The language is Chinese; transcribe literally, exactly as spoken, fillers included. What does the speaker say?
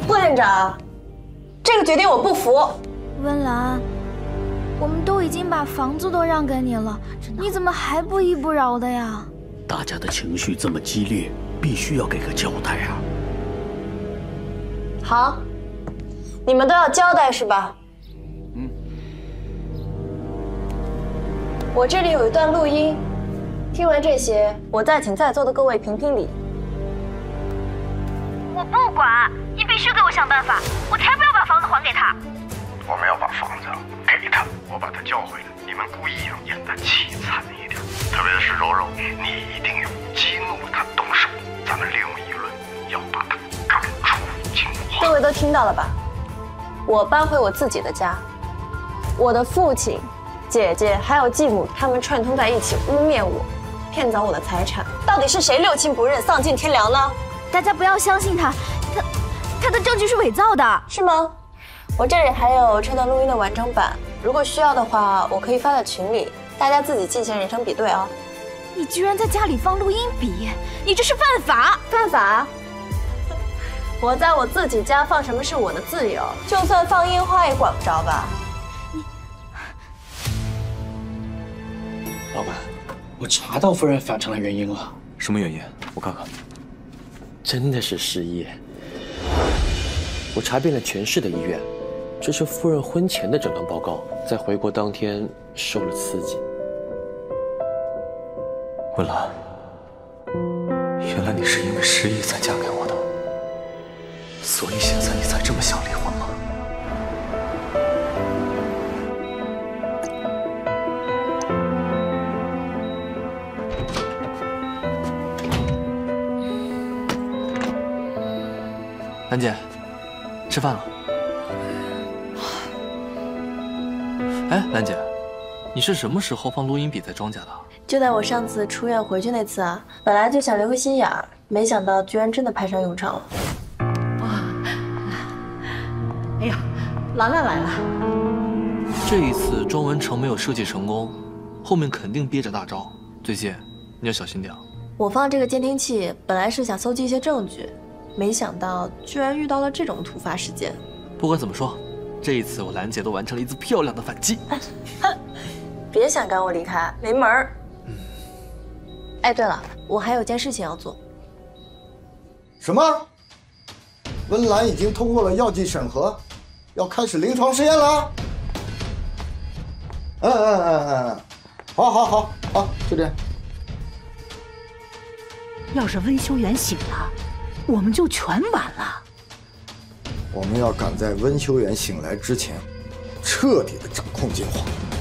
副院长，这个决定我不服。 温岚，我们都已经把房子都让给你了，你怎么还不依不饶的呀？ 大家的情绪这么激烈，必须要给个交代啊！ 好，你们都要交代是吧？嗯。我这里有一段录音，听完这些，我再请在座的各位评评理。 我不管，你必须给我想办法，我才不要把房子还给他。 我们要把房子给他，我把他叫回来。你们故意要演得凄惨一点，特别是柔柔，你一定要激怒他动手。咱们利用舆论，要把他赶出金华。 各位都听到了吧？我搬回我自己的家，我的父亲、姐姐还有继母，他们串通在一起污蔑我，骗走我的财产。到底是谁六亲不认、丧尽天良呢？ 大家不要相信他，他他的证据是伪造的， 是吗？我这里还有这段录音的完整版，如果需要的话，我可以发到群里，大家自己进行人声比对啊。 你居然在家里放录音笔，你这是犯法！ 犯法？我在我自己家放什么是我的自由，就算放烟花也管不着吧？你， 老板，我查到夫人反常的原因了。 什么原因？我看看。 真的是失忆。我查遍了全市的医院。这是夫人婚前的诊断报告，在回国当天受了刺激。 温岚，原来你是因为失忆才嫁给我的，所以现在你才这么想离婚吗？兰姐，吃饭了。哎，兰姐，你是什么时候放录音笔在庄家的？ 就在我上次出院回去那次啊，本来就想留个心眼儿，没想到居然真的派上用场了。 哇！哎呀，兰兰来了。 这一次庄文成没有设计成功，后面肯定憋着大招。最近你要小心点。 我放这个监听器本来是想搜集一些证据，没想到居然遇到了这种突发事件。 不管怎么说，这一次我兰姐都完成了一次漂亮的反击。 别想赶我离开，没门儿。嗯。哎，对了，我还有件事情要做。 什么？温岚已经通过了药剂审核，要开始临床试验了？嗯嗯嗯嗯嗯，好，好，好，好，就这样。 要是温修远醒了，我们就全完了。 我们要赶在温修远醒来之前，彻底的掌控金华。